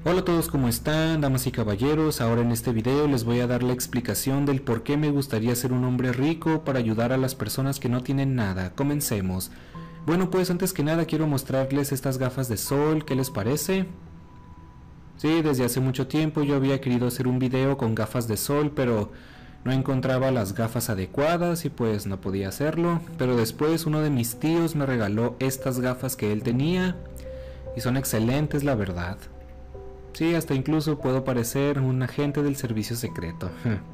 Hola a todos, ¿cómo están, damas y caballeros? Ahora en este video les voy a dar la explicación del por qué me gustaría ser un hombre rico para ayudar a las personas que no tienen nada. Comencemos. Bueno, pues antes que nada quiero mostrarles estas gafas de sol, ¿qué les parece? Sí, desde hace mucho tiempo yo había querido hacer un video con gafas de sol, pero no encontraba las gafas adecuadas y pues no podía hacerlo. Pero después uno de mis tíos me regaló estas gafas que él tenía y son excelentes, la verdad. Sí, hasta incluso puedo parecer un agente del servicio secreto.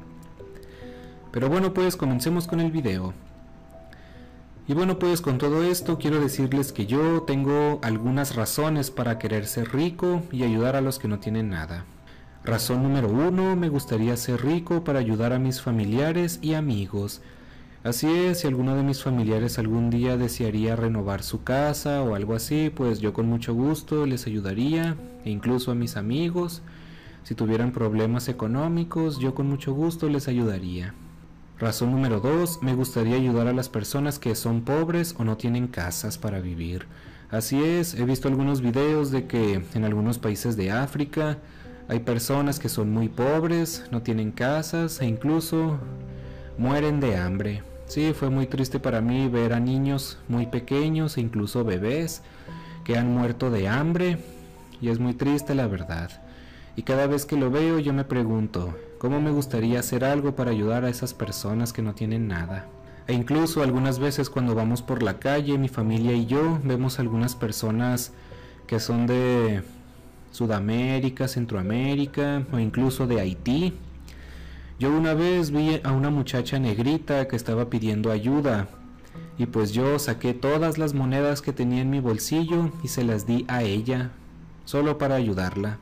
Pero bueno, pues comencemos con el video. Y bueno, pues con todo esto quiero decirles que yo tengo algunas razones para querer ser rico y ayudar a los que no tienen nada. Razón número 1, me gustaría ser rico para ayudar a mis familiares y amigos. Así es, si alguno de mis familiares algún día desearía renovar su casa o algo así, pues yo con mucho gusto les ayudaría, e incluso a mis amigos. Si tuvieran problemas económicos, yo con mucho gusto les ayudaría. Razón número 2, me gustaría ayudar a las personas que son pobres o no tienen casas para vivir. Así es, he visto algunos videos de que en algunos países de África hay personas que son muy pobres, no tienen casas e incluso mueren de hambre. Sí, fue muy triste para mí ver a niños muy pequeños e incluso bebés que han muerto de hambre y es muy triste la verdad. Y cada vez que lo veo yo me pregunto, ¿cómo me gustaría hacer algo para ayudar a esas personas que no tienen nada? E incluso algunas veces cuando vamos por la calle, mi familia y yo vemos algunas personas que son de Sudamérica, Centroamérica o incluso de Haití. Yo una vez vi a una muchacha negrita que estaba pidiendo ayuda y pues yo saqué todas las monedas que tenía en mi bolsillo y se las di a ella, solo para ayudarla.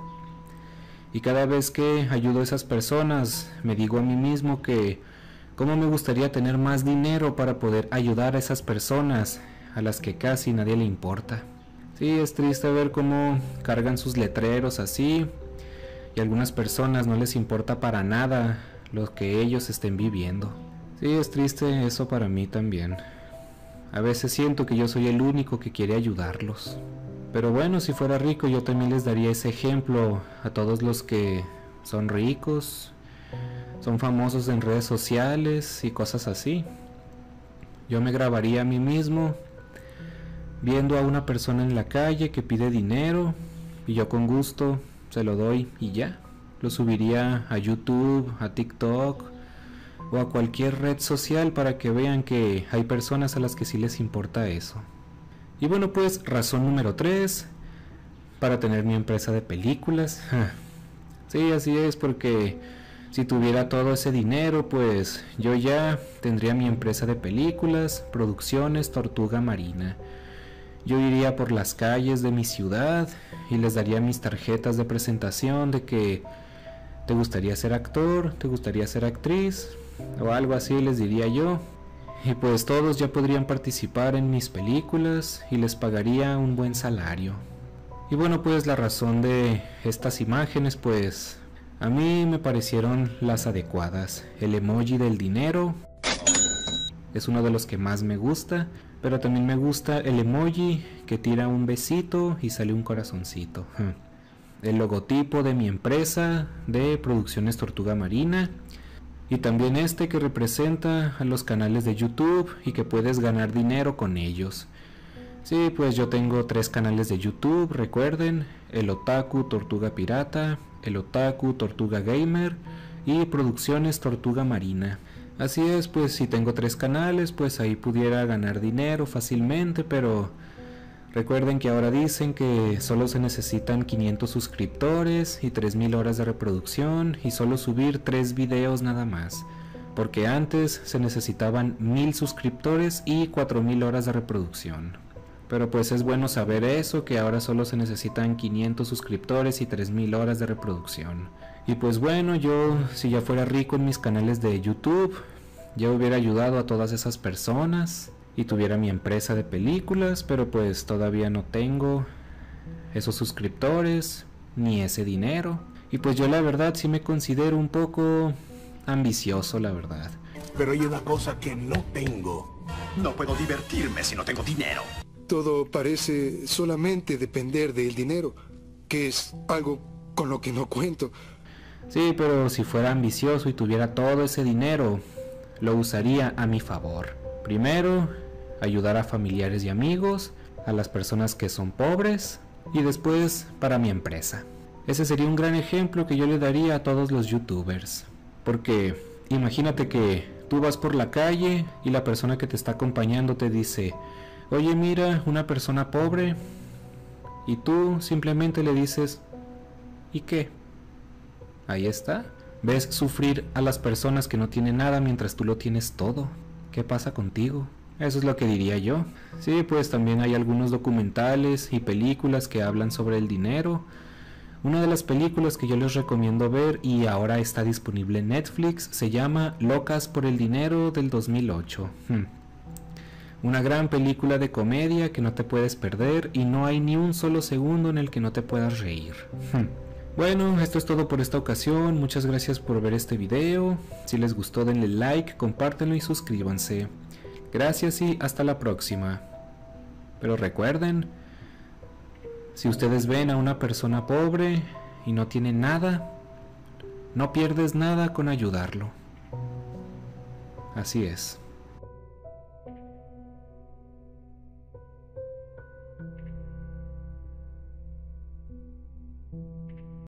Y cada vez que ayudo a esas personas me digo a mí mismo que cómo me gustaría tener más dinero para poder ayudar a esas personas a las que casi nadie le importa. Sí, es triste ver cómo cargan sus letreros así y a algunas personas no les importa para nada lo que ellos estén viviendo. Sí, es triste eso para mí también. A veces siento que yo soy el único que quiere ayudarlos. Pero bueno, si fuera rico yo también les daría ese ejemplo a todos los que son ricos, son famosos en redes sociales y cosas así. Yo me grabaría a mí mismo viendo a una persona en la calle que pide dinero y yo con gusto se lo doy y ya. Lo subiría a YouTube, a TikTok o a cualquier red social para que vean que hay personas a las que sí les importa eso. Y bueno, pues razón número 3, para tener mi empresa de películas. Sí, así es, porque si tuviera todo ese dinero, pues yo ya tendría mi empresa de películas, Producciones Tortuga Marina. Yo iría por las calles de mi ciudad y les daría mis tarjetas de presentación de que ¿te gustaría ser actor? ¿Te gustaría ser actriz? O algo así les diría yo. Y pues todos ya podrían participar en mis películas y les pagaría un buen salario. Y bueno, pues la razón de estas imágenes pues a mí me parecieron las adecuadas. El emoji del dinero es uno de los que más me gusta, pero también me gusta el emoji que tira un besito y sale un corazoncito. El logotipo de mi empresa de Producciones Tortuga Marina y también este que representa a los canales de YouTube y que puedes ganar dinero con ellos. Sí, pues yo tengo 3 canales de YouTube, recuerden, el Otaku Tortuga Pirata, el Otaku Tortuga Gamer y Producciones Tortuga Marina. Así es, pues si tengo 3 canales, pues ahí pudiera ganar dinero fácilmente, pero recuerden que ahora dicen que solo se necesitan 500 suscriptores y 3000 horas de reproducción y solo subir 3 videos nada más, porque antes se necesitaban 1000 suscriptores y 4000 horas de reproducción. Pero pues es bueno saber eso, que ahora solo se necesitan 500 suscriptores y 3000 horas de reproducción. Y pues bueno, yo si ya fuera rico en mis canales de YouTube, ya hubiera ayudado a todas esas personas y tuviera mi empresa de películas, pero pues todavía no tengo esos suscriptores ni ese dinero. Y pues yo la verdad sí me considero un poco ambicioso, la verdad. Pero hay una cosa que no tengo. No puedo divertirme si no tengo dinero. Todo parece solamente depender del dinero, que es algo con lo que no cuento. Sí, pero si fuera ambicioso y tuviera todo ese dinero, lo usaría a mi favor. Primero, ayudar a familiares y amigos, a las personas que son pobres, y después para mi empresa. Ese sería un gran ejemplo que yo le daría a todos los youtubers. Porque imagínate que tú vas por la calle y la persona que te está acompañando te dice: oye, mira, una persona pobre, y tú simplemente le dices: ¿y qué? Ahí está. Ves sufrir a las personas que no tienen nada mientras tú lo tienes todo. ¿Qué pasa contigo? Eso es lo que diría yo. Sí, pues también hay algunos documentales y películas que hablan sobre el dinero. Una de las películas que yo les recomiendo ver, y ahora está disponible en Netflix, se llama Locas por el Dinero, del 2008. Una gran película de comedia que no te puedes perder, y no hay ni un solo segundo en el que no te puedas reír. Bueno, esto es todo por esta ocasión. Muchas gracias por ver este video. Si les gustó, denle like, compártanlo y suscríbanse. Gracias y hasta la próxima. Pero recuerden, si ustedes ven a una persona pobre y no tiene nada, no pierdes nada con ayudarlo. Así es.